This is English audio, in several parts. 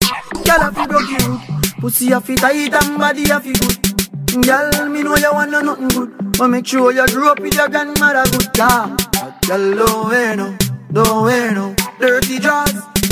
Girl, I feel broke you. Pussy a fit tight and body a fit good. Girl, me know you want nothing good, but make sure you grew up with your grandmother good. Yeah, girl, don't wear no dirty jaws.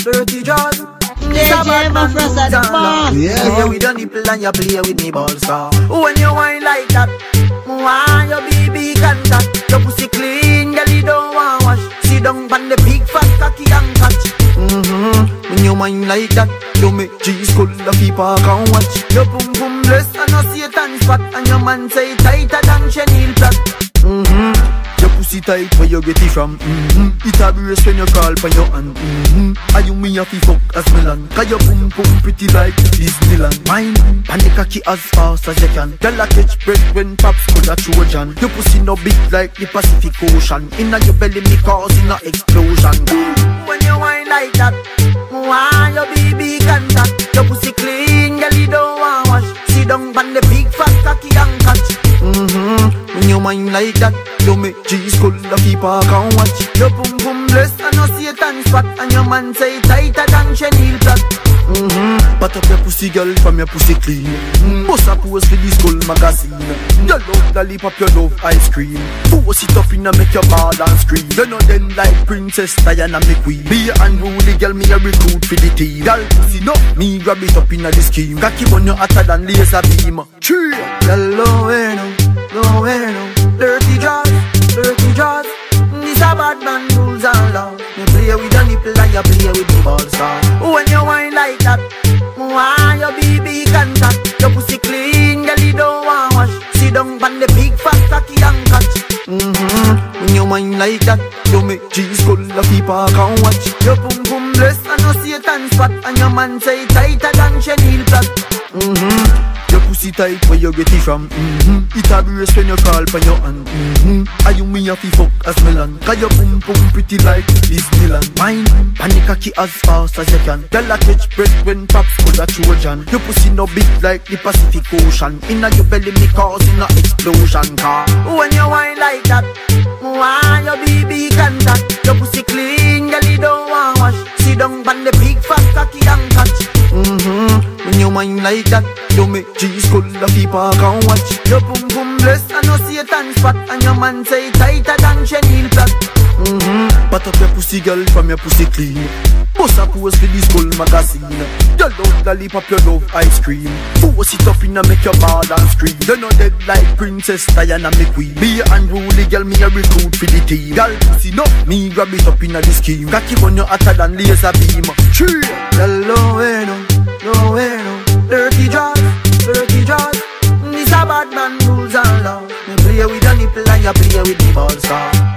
It's a bad man from Zanda. Yeah, with your nipple and you play with me balls. When you whine like that, why your baby contact? Your pussy clean, girl, you don't want wash. Sit down on the big fat cocky and catch. When you whine like that, you make G's cool, the people can watch. Your pum pum blessed and a Satan spot, and your man say tighter than chenille plot. Your pussy tight, where you get it from? It a brace when you call for your hand. And you me a fi fuck as Milan, cause your pum pum pretty like Disneyland. Mine, panic cocky as fast as you can. Girl a catch breath when pops could a Trojan. Your pussy no big like the Pacific Ocean. Inna your belly me causing a explosion. When you whine like that, why your baby contact? Your pussy clean, girl, you don't want wash. Sit down on the big fat cocky and catch. When you whine like that, you make G's cool, the people can watch. Your pum pum blessed and a Satan spot, and your man say tighter than chenille plot. Pat up your pussy, girl, from your pussy clean. Bust a pose for this cool magazine. You love lollipop, you love ice cream. Force it up in and make your ball and scream. You know them like Princess Diana, me queen. Be unruly, girl, me a recruit for the team. Girl, pussy no, me grab it up in a the scheme. Cocky on you hotter than laser beam. Tree. Girl, don't wear no dirty jaws. This a bad man rules and law. You play with your nipple and you play with the balls. When you whine like that, why your baby contact? Your pussy clean, girl, you don't want wash. Sit down on the big fat cocky and catch. When you whine like that, you make G's cool, the people can watch. Your pum pum blessed and a Satan spot, and your man say tighter than chenille plot. Your pussy tight, where you get it from? It a brace when you call for your hand. And you me a fi fuck as Milan, cause your pum pum pretty like Disneyland. Mine, panic cocky as fast as you can. Girl a catch breath when pops could a Trojan. Your pussy no big like the Pacific Ocean. Inna your belly me causing a explosion. Car when you whine like that, why your baby contact? Your pussy clean, girl, you don't want wash. Sit down on the big fat cocky and catch. When you whine like that, you make G's cool, the people can watch. Your pum pum blessed and a Satan spot, and your man say tighter than chenille plot. Pat up your pussy, girl, from your pussy clean. Bust a pose for this cool magazine. You love lollipop, you love ice cream. Force it up in and make your ball and scream. You know dead like Princess Diana, me queen. Be unruly, girl, me a recruit for the team. Girl, pussy no, me grab it up in a the scheme. Cocky on you hotter than laser beam. Tree. Girl, don't wear no dirty jaws. This a bad man rules and law. You play with your nipple and you play with the balls.